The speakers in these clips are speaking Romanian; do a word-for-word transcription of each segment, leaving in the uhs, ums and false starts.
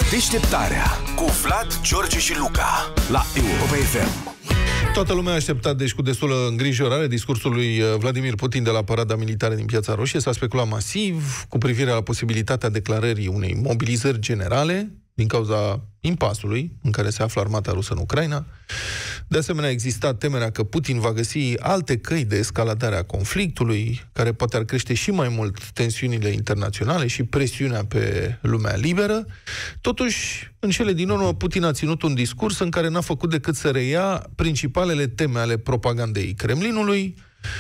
Deșteptarea cu Vlad, George și Luca la Europa F M. Toată lumea a așteptat, deci, cu destulă îngrijorare discursul lui Vladimir Putin de la parada militară din Piața Roșie. S-a speculat masiv cu privire la posibilitatea declarării unei mobilizări generale din cauza impasului în care se află armata rusă în Ucraina. De asemenea, a existat temerea că Putin va găsi alte căi de escaladare a conflictului, care poate ar crește și mai mult tensiunile internaționale și presiunea pe lumea liberă. Totuși, în cele din urmă, Putin a ținut un discurs în care n-a făcut decât să reia principalele teme ale propagandei Kremlinului,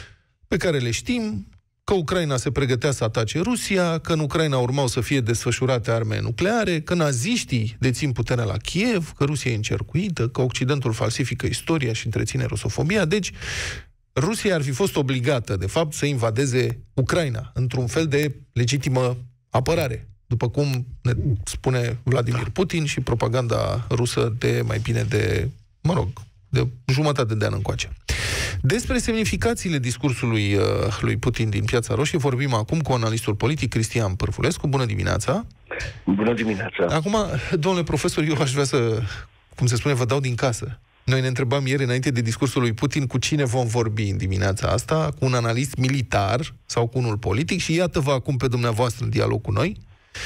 pe care le știm: că Ucraina se pregătea să atace Rusia, că în Ucraina urmau să fie desfășurate arme nucleare, că naziștii dețin puterea la Kiev, că Rusia e încercuită, că Occidentul falsifică istoria și întreține rusofobia. Deci, Rusia ar fi fost obligată, de fapt, să invadeze Ucraina într-un fel de legitimă apărare, după cum ne spune Vladimir Putin și propaganda rusă de mai bine de, mă rog, de jumătate de an încoace. Despre semnificațiile discursului uh, lui Putin din Piața Roșie vorbim acum cu analistul politic Cristian Pârvulescu. Bună dimineața! Bună dimineața! Acum, domnule profesor, eu aș vrea să, cum se spune, vă dau din casă. Noi ne întrebam ieri, înainte de discursul lui Putin, cu cine vom vorbi în dimineața asta, cu un analist militar sau cu unul politic, și iată-vă acum pe dumneavoastră în dialog cu noi.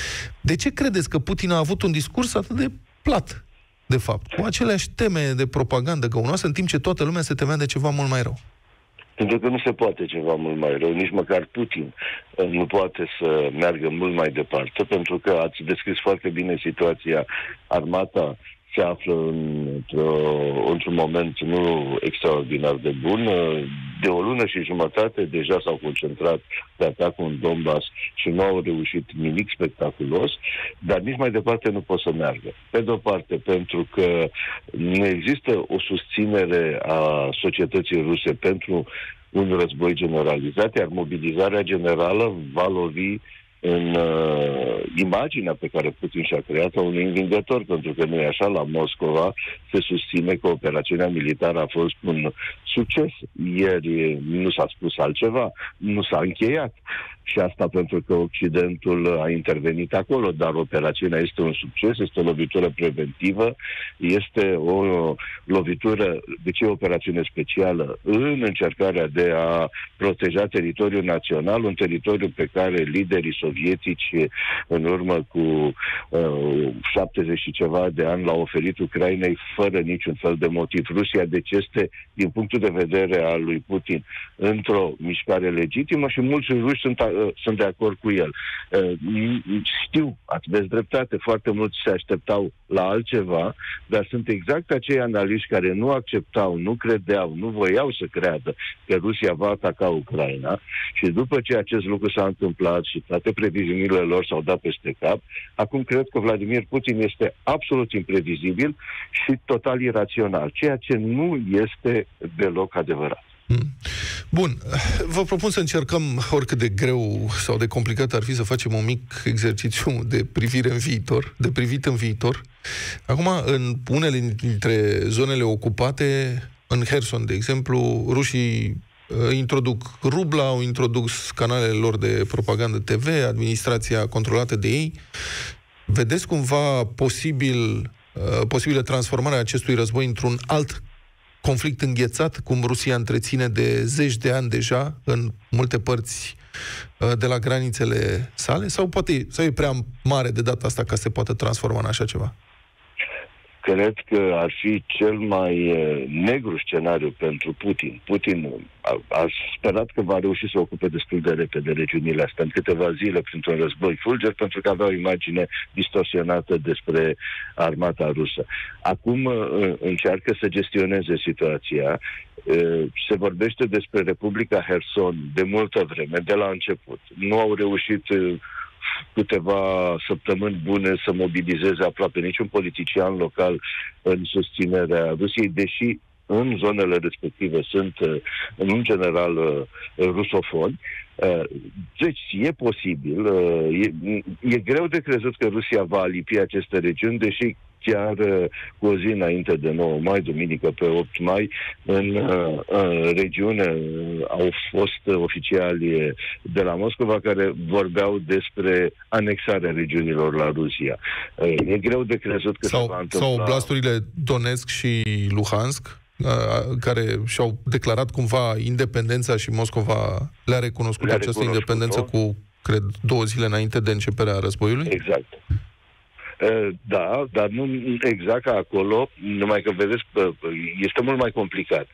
De ce credeți că Putin a avut un discurs atât de plat, de fapt, cu aceleași teme de propagandă găunoasă, în timp ce toată lumea se temea de ceva mult mai rău? Pentru că nu se poate ceva mult mai rău, nici măcar Putin nu poate să meargă mult mai departe, pentru că ați descris foarte bine situația. Armata se află într-o, într-un moment nu extraordinar de bun. De o lună și jumătate deja s-au concentrat pe atacul în Donbass și nu au reușit nimic spectaculos, dar nici mai departe nu pot să meargă. Pe de-o parte, pentru că nu există o susținere a societății ruse pentru un război generalizat, iar mobilizarea generală va lovi în uh, imaginea pe care Putin și-a creat-o unui învingător, pentru că nu e așa, la Moscova se susține că operațiunea militară a fost un succes. Ieri nu s-a spus altceva, nu s-a încheiat. Și asta pentru că Occidentul a intervenit acolo, dar operațiunea este un succes, este o lovitură preventivă, este o lovitură, deci e o operațiune specială în încercarea de a proteja teritoriul național, un teritoriu pe care liderii sovietici în urmă cu uh, șaptezeci și ceva de ani l-au oferit Ucrainei fără niciun fel de motiv. Rusia, deci, este, din punctul de vedere al lui Putin, într-o mișcare legitimă și mulți ruși sunt sunt de acord cu el. Știu, aveți dreptate, foarte mulți se așteptau la altceva, dar sunt exact acei analiști care nu acceptau, nu credeau, nu voiau să creadă că Rusia va ataca Ucraina, și după ce acest lucru s-a întâmplat și toate previziunile lor s-au dat peste cap, acum cred că Vladimir Putin este absolut imprevizibil și total irațional, ceea ce nu este deloc adevărat. Bun, vă propun să încercăm, oricât de greu sau de complicat ar fi, să facem un mic exercițiu de privire în viitor, de privit în viitor. Acum, în unele dintre zonele ocupate, în Kherson, de exemplu, rușii introduc rubla, au introdus canalele lor de propagandă T V, administrația controlată de ei. Vedeți cumva posibil, posibilă transformarea acestui război într-un alt conflict înghețat, cum Rusia întreține de zeci de ani deja în multe părți de la granițele sale? Sau poate, sau e prea mare de data asta ca să se poată transforma în așa ceva? Cred că ar fi cel mai negru scenariu pentru Putin. Putin a, a sperat că va reuși să ocupe destul de repede regiunile astea în câteva zile printr-un război fulger, pentru că avea o imagine distorsionată despre armata rusă. Acum încearcă să gestioneze situația. Se vorbește despre Republica Kherson de multă vreme, de la început. Nu au reușit câteva săptămâni bune să mobilizeze aproape niciun politician local în susținerea Rusiei, deși în zonele respective sunt, în general, rusofoni. Deci e posibil, e, e greu de crezut că Rusia va alipi aceste regiuni, deși chiar cu o zi înainte de nouă mai, duminică pe opt mai, în, în regiune au fost oficiali de la Moscova care vorbeau despre anexarea regiunilor la Rusia. E greu de crezut că sau, se va întâmpla... Sau oblasturile Donetsk și Luhansk, care și-au declarat cumva independența și Moscova le-a recunoscut le-a această recunoscut independență cu, cred, două zile înainte de începerea războiului? Exact. Da, dar nu exact ca acolo, numai că vedeți, este mult mai complicat.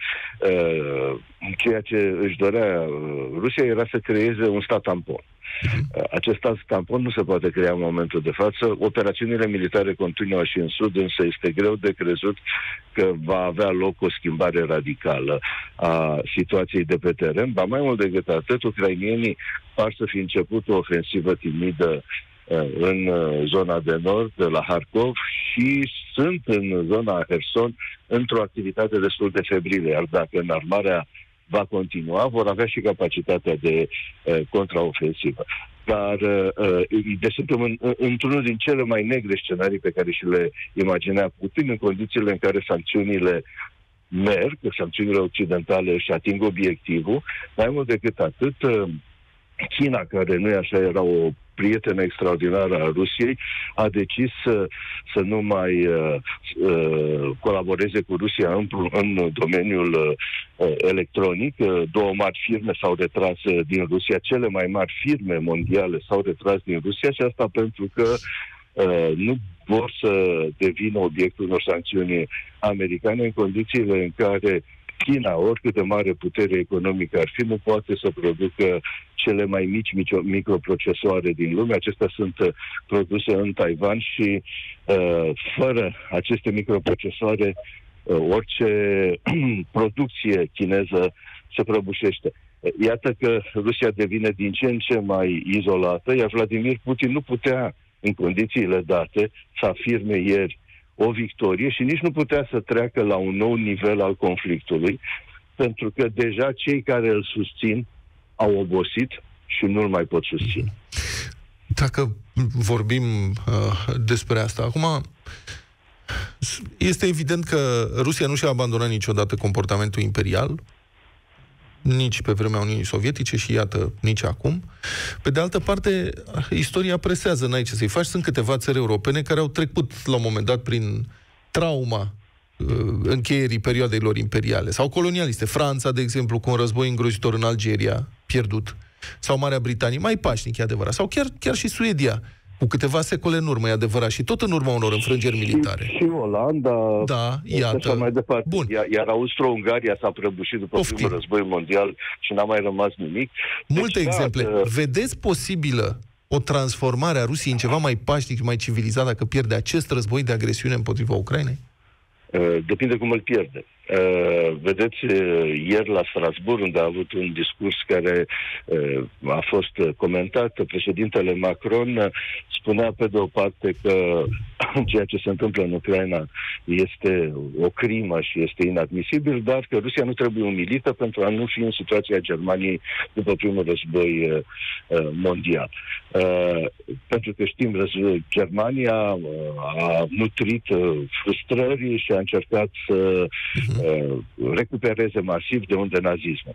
Ceea ce își dorea Rusia era să creeze un stat tampon. Acest stat tampon nu se poate crea în momentul de față. Operațiunile militare continuă și în sud, însă este greu de crezut că va avea loc o schimbare radicală a situației de pe teren. Ba mai mult decât atât, ucrainienii par să fi început o ofensivă timidă în zona de nord, de la Harkov, și sunt în zona Herson într-o activitate destul de febrilă, iar dacă înarmarea va continua, vor avea și capacitatea de uh, contraofensivă. Dar uh, deci suntem în, într-unul din cele mai negre scenarii pe care și le imaginea Putin, în condițiile în care sancțiunile merg, sancțiunile occidentale își ating obiectivul. Mai mult decât atât, uh, China, care nu e așa, era o prietenă extraordinară a Rusiei, a decis să, să nu mai uh, uh, colaboreze cu Rusia în, în domeniul uh, electronic. Uh, două mari firme s-au retras uh, din Rusia, cele mai mari firme mondiale s-au retras din Rusia, și asta pentru că uh, nu vor să devină obiectul unor sancțiuni americane în condițiile în care China, oricât de mare putere economică ar fi, nu poate să producă cele mai mici microprocesoare din lume. Acestea sunt uh, produse în Taiwan și uh, fără aceste microprocesoare uh, orice producție chineză se prăbușește. Iată că Rusia devine din ce în ce mai izolată, iar Vladimir Putin nu putea, în condițiile date, să afirme ieri o victorie și nici nu putea să treacă la un nou nivel al conflictului, pentru că deja cei care îl susțin au obosit și nu-l mai pot susține. Dacă vorbim uh, despre asta, acum este evident că Rusia nu și-a abandonat niciodată comportamentul imperial, nici pe vremea Uniunii Sovietice și iată, nici acum. Pe de altă parte, istoria presează, n-ai ce să-i faci. Sunt câteva țări europene care au trecut la un moment dat prin trauma uh, încheierii perioadei lor imperiale sau colonialiste. Franța, de exemplu, cu un război îngrozitor în Algeria, pierdut, sau Marea Britanie, mai pașnic, e adevărat, sau chiar, chiar și Suedia, cu câteva secole în urmă, e adevărat, și tot în urma unor înfrângeri militare. Și, și Olanda, da, iată. Mai departe. Bun. Iar, iar Austro-Ungaria s-a prăbușit după Poftim. primul război mondial și n-a mai rămas nimic. Multe deci, exemple. Da, vedeți posibilă o transformare a Rusiei în ceva mai pașnic, mai civilizat, dacă pierde acest război de agresiune împotriva Ucrainei? Depinde cum îl pierde. Uh, vedeți, uh, ieri la Strasbourg, unde a avut un discurs care uh, a fost comentat, președintele Macron uh, spunea pe de o parte că ceea ce se întâmplă în Ucraina este o crimă și este inadmisibil, dar că Rusia nu trebuie umilită pentru a nu fi în situația Germaniei după primul război uh, mondial. Uh, pentru că știm, război, Germania uh, a nutrit uh, frustrări și a încercat să uh, recupereze masiv de unde nazismul.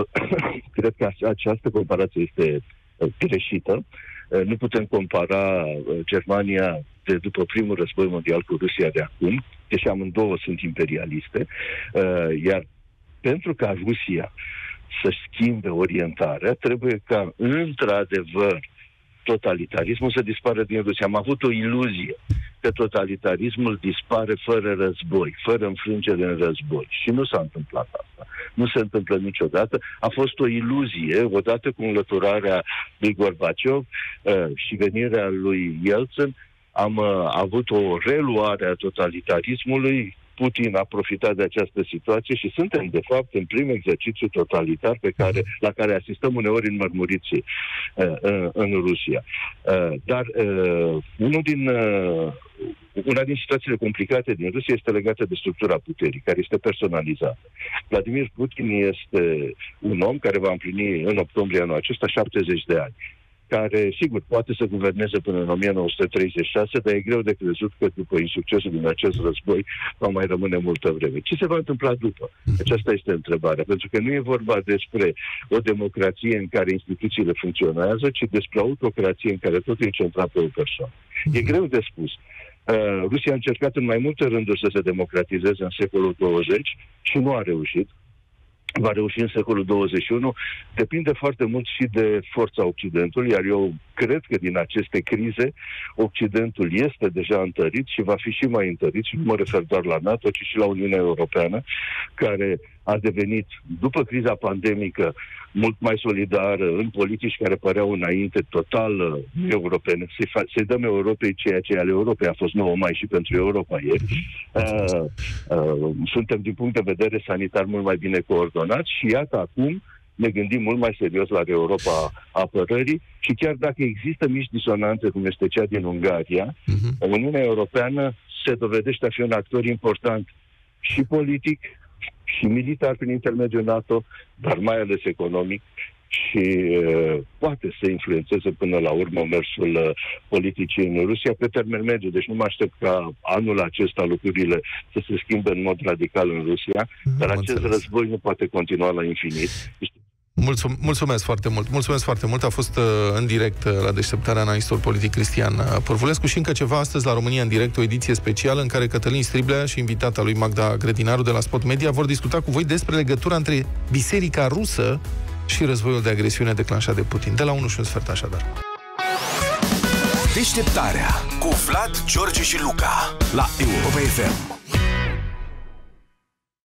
Cred că această comparație este greșită. Nu putem compara Germania de după primul război mondial cu Rusia de acum, deși amândouă sunt imperialiste, iar pentru ca Rusia să schimbe orientarea, trebuie ca într-adevăr totalitarismul să dispară din Rusia. Am avut o iluzie că totalitarismul dispare fără război, fără înfrângere în război. Și nu s-a întâmplat asta. Nu se întâmplă niciodată. A fost o iluzie, odată cu înlăturarea lui Gorbaciov uh, și venirea lui Yeltsin, am uh, avut o reluare a totalitarismului. Putin a profitat de această situație și suntem, de fapt, în prim exercițiu totalitar pe care, la care asistăm uneori înmărmuriți uh, uh, în Rusia. Uh, dar uh, unul din, uh, una din situațiile complicate din Rusia este legată de structura puterii, care este personalizată. Vladimir Putin este un om care va împlini în octombrie anul acesta șaptezeci de ani. care, sigur, poate să guverneze până în o mie nouă sute treizeci și șase, dar e greu de crezut că după insuccesul din acest război va mai rămâne multă vreme. Ce se va întâmpla după? Aceasta este întrebarea, pentru că nu e vorba despre o democrație în care instituțiile funcționează, ci despre o autocrație în care totul e centrat pe o persoană. E greu de spus. Uh, Rusia a încercat în mai multe rânduri să se democratizeze în secolul douăzeci și nu a reușit. Va reuși în secolul douăzeci și unu, depinde foarte mult și de forța Occidentului, iar eu cred că din aceste crize Occidentul este deja întărit și va fi și mai întărit, și nu mă refer doar la NATO, ci și la Uniunea Europeană, care a devenit, după criza pandemică, mult mai solidară în politici care păreau înainte total uh, europene. Să-i, fa- să-i dăm Europei ceea ce ale Europei. A fost nouă mai și pentru Europa ieri. Uh, uh, suntem, din punct de vedere sanitar, mult mai bine coordonați și iată acum ne gândim mult mai serios la Europa apărării și chiar dacă există mici disonanțe, cum este cea din Ungaria, uh-huh. Uniunea Europeană se dovedește a fi un actor important și politic și militar prin intermediul NATO, dar mai ales economic și uh, poate să influențeze până la urmă mersul uh, politicii în Rusia pe termen mediu. Deci nu mă aștept ca anul acesta lucrurile să se schimbe în mod radical în Rusia, dar acest înțeles. Război nu poate continua la infinit. Mulțum- mulțumesc foarte mult. Mulțumesc foarte mult. A fost uh, în direct uh, la deșteptarea analistul politic Cristian uh, Pârvulescu și încă ceva astăzi la România în direct, o ediție specială în care Cătălin Striblea și invitata lui Magda Grădinaru de la Spot Media vor discuta cu voi despre legătura între Biserica Rusă și războiul de agresiune declanșat de Putin. De la unu și un sfert, așadar. Deșteptarea cu Vlad, George și Luca la Europa F M.